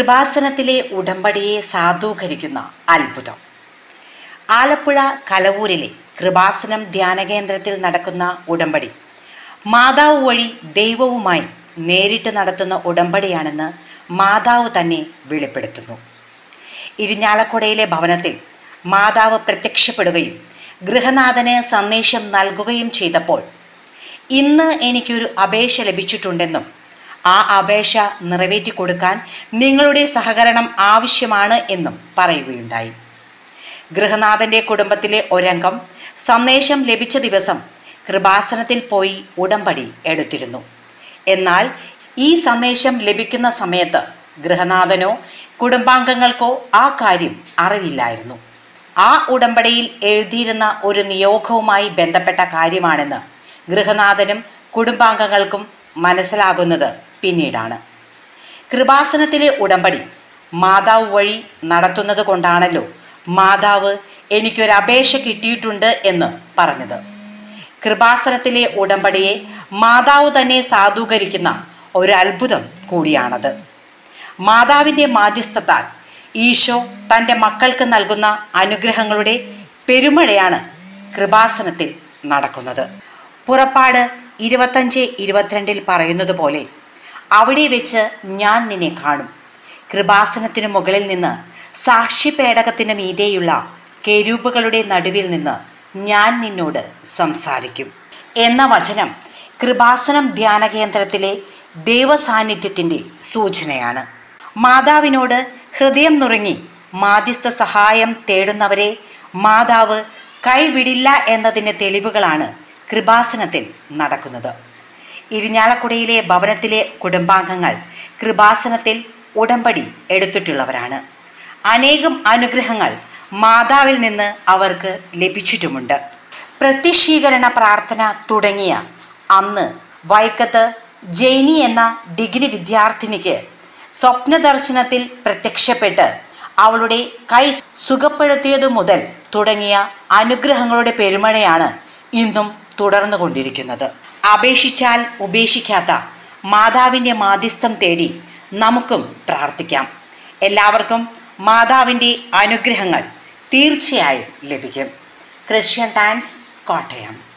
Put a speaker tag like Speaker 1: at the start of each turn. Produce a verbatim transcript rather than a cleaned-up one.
Speaker 1: കൃപാസനത്തിലെ ഉടമ്പടിയെ സാധൂകരിക്കുന്ന അത്ഭുതം. ആലപ്പുഴ കലവൂരിലെ കൃപാസനം ധ്യാനകേന്ദ്രത്തിൽ നടക്കുന്ന ഉടമ്പടി മാതാവ് വഴി ദൈവവുമായി നേരിട്ട് നടത്തുന്ന ഉടമ്പടിയാണെന്ന് മാതാവ് തന്നെ വെളിപ്പെടുത്തുന്നു. ഇരിഞ്ഞാലക്കുടയിലെ ഭവനത്തിൽ മാതാവ് പ്രത്യക്ഷപ്പെടുകയും ഗൃഹനാഥന് സന്ദേശം നൽകുകയും ചെയ്തപ്പോൾ, ഇന്ന് എനിക്കൊരു അപേക്ഷ ലഭിച്ചിട്ടുണ്ടെന്നും ആ അപേക്ഷ നിറവേറ്റി കൊടുക്കാൻ നിങ്ങളുടെ സഹകരണം ആവശ്യമാണ് എന്നും പറയുകയുണ്ടായി. ഗൃഹനാഥൻ്റെ കുടുംബത്തിലെ ഒരംഗം സന്ദേശം ലഭിച്ച ദിവസം കൃപാസനത്തിൽ പോയി ഉടമ്പടി എടുത്തിരുന്നു. എന്നാൽ ഈ സന്ദേശം ലഭിക്കുന്ന സമയത്ത് ഗൃഹനാഥനോ കുടുംബാംഗങ്ങൾക്കോ ആ കാര്യം അറിവില്ലായിരുന്നു. ആ ഉടമ്പടിയിൽ എഴുതിയിരുന്ന ഒരു നിയോഗവുമായി ബന്ധപ്പെട്ട കാര്യമാണെന്ന് ഗൃഹനാഥനും കുടുംബാംഗങ്ങൾക്കും മനസ്സിലാകുന്നത് പിന്നീടാണ്. കൃപാസനത്തിലെ ഉടമ്പടി മാതാവ് വഴി നടത്തുന്നത് കൊണ്ടാണല്ലോ മാതാവ് എനിക്കൊരു അപേക്ഷ കിട്ടിയിട്ടുണ്ട് എന്ന് പറഞ്ഞത്. കൃപാസനത്തിലെ ഉടമ്പടിയെ മാതാവ് തന്നെ സാധൂകരിക്കുന്ന ഒരു അത്ഭുതം കൂടിയാണത്. മാതാവിൻ്റെ മാധ്യസ്ഥത്താൽ ഈശോ തൻ്റെ മക്കൾക്ക് നൽകുന്ന അനുഗ്രഹങ്ങളുടെ പെരുമഴയാണ് കൃപാസനത്തിൽ നടക്കുന്നത്. പുറപ്പാട് ഇരുപത്തഞ്ച് ഇരുപത്തിരണ്ടിൽ പറയുന്നത് പോലെ, അവിടെ വെച്ച് ഞാൻ നിന്നെ കാണും, കൃപാസനത്തിനു മുകളിൽ നിന്ന് സാക്ഷ്യപേടകത്തിന് മീതെയുള്ള കെരൂബുകളുടെ നടുവിൽ നിന്ന് ഞാൻ നിന്നോട് സംസാരിക്കും എന്ന വചനം കൃപാസനം ധ്യാനകേന്ദ്രത്തിലെ ദൈവസാന്നിധ്യത്തിൻ്റെ സൂചനയാണ്. മാതാവിനോട് ഹൃദയം നുറുങ്ങി മാധ്യസ്ഥ സഹായം തേടുന്നവരെ മാതാവ് കൈവിടില്ല എന്നതിൻ്റെ തെളിവുകളാണ് കൃപാസനത്തിൽ നടക്കുന്നത്. ഇരിഞ്ഞാലക്കുടയിലെ ഭവനത്തിലെ കുടുംബാംഗങ്ങൾ കൃപാസനത്തിൽ ഉടമ്പടി എടുത്തിട്ടുള്ളവരാണ്. അനേകം അനുഗ്രഹങ്ങൾ മാതാവിൽ നിന്ന് അവർക്ക് ലഭിച്ചിട്ടുമുണ്ട്. പ്രത്യക്ഷീകരണ പ്രാർത്ഥന തുടങ്ങിയ അന്ന് വൈക്കത്ത് ജെയിനി എന്ന ഡിഗ്രി വിദ്യാർത്ഥിനിക്ക് സ്വപ്നദർശനത്തിൽ പ്രത്യക്ഷപ്പെട്ട് അവളുടെ കൈ സുഖപ്പെടുത്തിയതു മുതൽ തുടങ്ങിയ അനുഗ്രഹങ്ങളുടെ പെരുമഴയാണ് ഇന്നും തുടർന്നു കൊണ്ടിരിക്കുന്നത്. അപേക്ഷിച്ചാൽ ഉപേക്ഷിക്കാത്ത മാതാവിൻ്റെ മാധ്യസ്ഥം തേടി നമുക്കും പ്രാർത്ഥിക്കാം. എല്ലാവർക്കും മാതാവിൻ്റെ അനുഗ്രഹങ്ങൾ തീർച്ചയായും ലഭിക്കും. Christian Times, Kottayam.